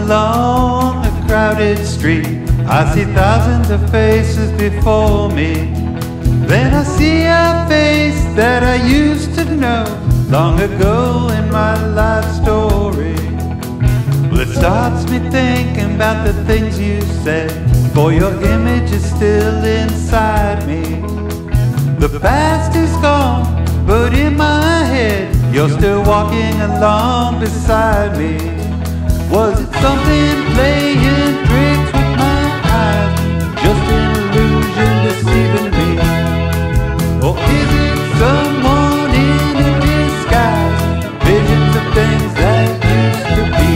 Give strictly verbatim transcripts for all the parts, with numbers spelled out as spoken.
along a crowded street, I see thousands of faces before me. Then I see a face that I used to know long ago in my life story. Well, it starts me thinking about the things you said, for your image is still inside me. The past is gone, but in my head you're still walking along beside me. Was it something playing tricks with my eyes, just an illusion deceiving me? Or is it someone in a disguise, visions of things that used to be?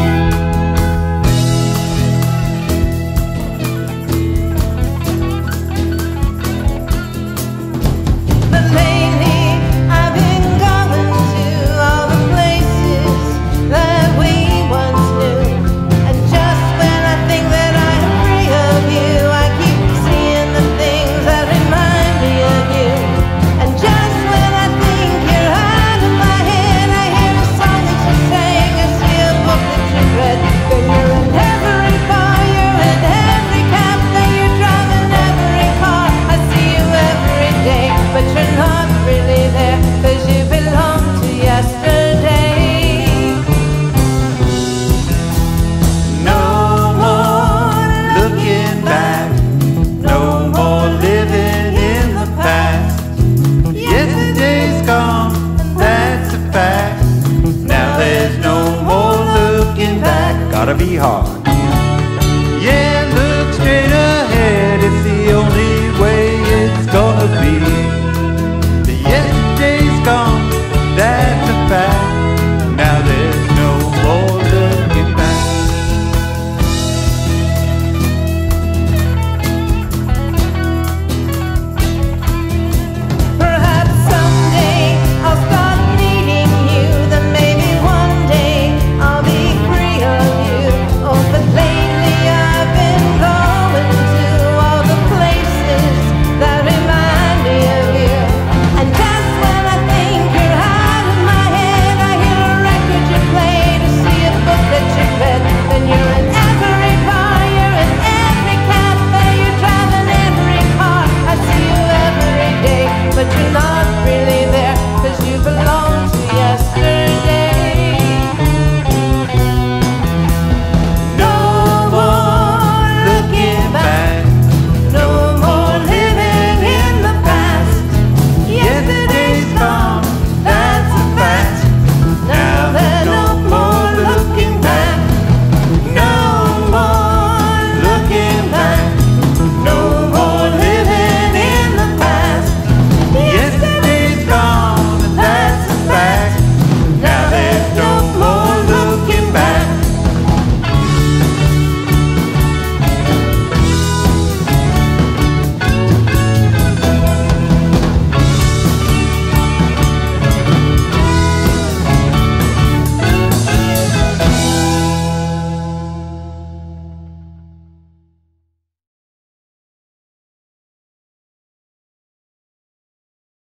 But lately I've been going to all the places that we once knew. And just when I think that I'm free of you, I keep seeing the things that remind me of you. And just when I think you're out of my head, I hear a song that you sang, I see a book that you read. But you're in every bar, you're in every cafe, you're driving every car. I see you every day, but you're not really there, 'cause you belong to yesterday. No more looking back, no more living in the past. Yesterday's gone, that's a fact. Now there's no more looking back. Gotta be hard.